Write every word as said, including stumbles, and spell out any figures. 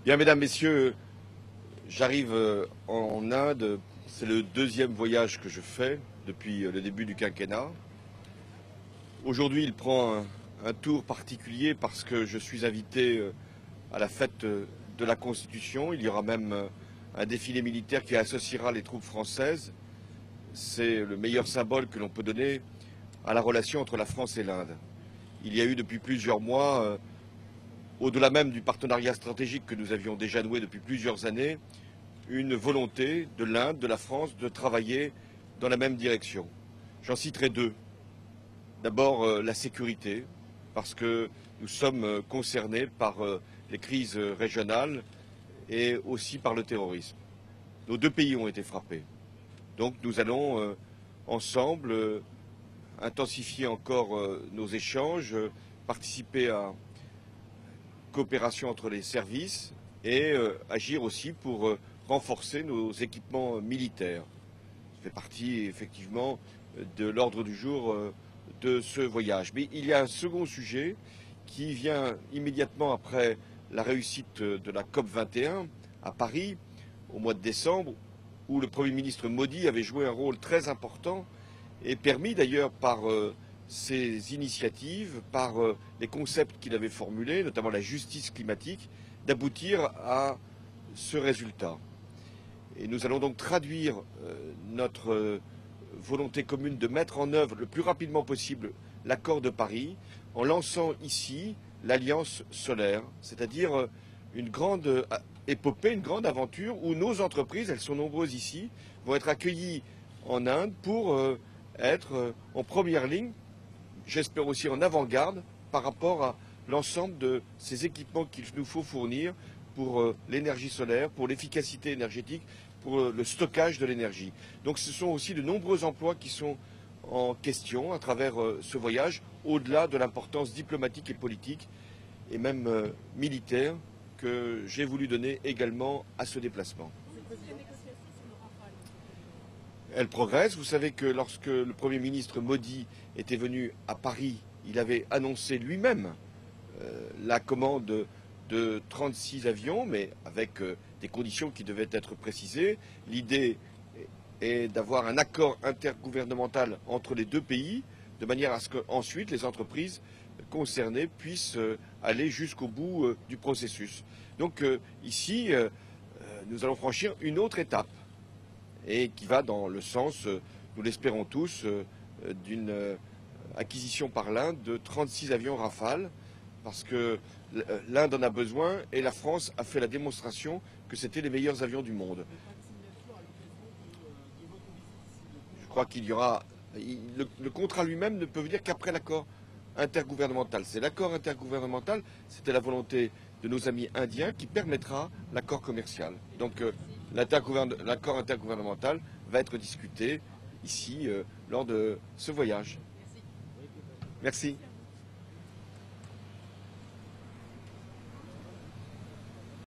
Bien, mesdames, messieurs, j'arrive en Inde. C'est le deuxième voyage que je fais depuis le début du quinquennat. Aujourd'hui, il prend un, un tour particulier parce que je suis invité à la fête de la Constitution. Il y aura même un défilé militaire qui associera les troupes françaises. C'est le meilleur symbole que l'on peut donner à la relation entre la France et l'Inde. Il y a eu depuis plusieurs mois, au-delà même du partenariat stratégique que nous avions déjà noué depuis plusieurs années, une volonté de l'Inde, de la France, de travailler dans la même direction. J'en citerai deux. D'abord, euh, la sécurité, parce que nous sommes concernés par euh, les crises régionales et aussi par le terrorisme. Nos deux pays ont été frappés. Donc nous allons euh, ensemble euh, intensifier encore euh, nos échanges, euh, participer à coopération entre les services et euh, agir aussi pour euh, renforcer nos équipements militaires. Ça fait partie effectivement de l'ordre du jour euh, de ce voyage. Mais il y a un second sujet qui vient immédiatement après la réussite de la COP vingt et un à Paris au mois de décembre, où le Premier ministre Modi avait joué un rôle très important et permis d'ailleurs par euh, ses initiatives, par euh, les concepts qu'il avait formulés, notamment la justice climatique, d'aboutir à ce résultat. Et nous allons donc traduire euh, notre euh, volonté commune de mettre en œuvre le plus rapidement possible l'accord de Paris en lançant ici l'Alliance solaire, c'est-à-dire euh, une grande euh, épopée, une grande aventure où nos entreprises, elles sont nombreuses ici, vont être accueillies en Inde pour euh, être euh, en première ligne, j'espère aussi en avant-garde par rapport à l'ensemble de ces équipements qu'il nous faut fournir pour euh, l'énergie solaire, pour l'efficacité énergétique, pour euh, le stockage de l'énergie. Donc ce sont aussi de nombreux emplois qui sont en question à travers euh, ce voyage, au-delà de l'importance diplomatique et politique et même euh, militaire que j'ai voulu donner également à ce déplacement. Elle progresse. Vous savez que lorsque le Premier ministre Modi était venu à Paris, il avait annoncé lui-même euh, la commande de trente-six avions, mais avec euh, des conditions qui devaient être précisées. L'idée est d'avoir un accord intergouvernemental entre les deux pays, de manière à ce qu'ensuite les entreprises concernées puissent euh, aller jusqu'au bout euh, du processus. Donc euh, ici, euh, nous allons franchir une autre étape et qui va dans le sens, euh, nous l'espérons tous, euh, d'une euh, acquisition par l'Inde de trente-six avions Rafale, parce que l'Inde en a besoin et la France a fait la démonstration que c'était les meilleurs avions du monde. Je crois qu'il y aura... Le, le contrat lui-même ne peut venir qu'après l'accord intergouvernemental. C'est l'accord intergouvernemental, c'était la volonté de nos amis indiens qui permettra l'accord commercial. Donc euh, l'accord intergouvernemental va être discuté ici euh, lors de ce voyage. Merci.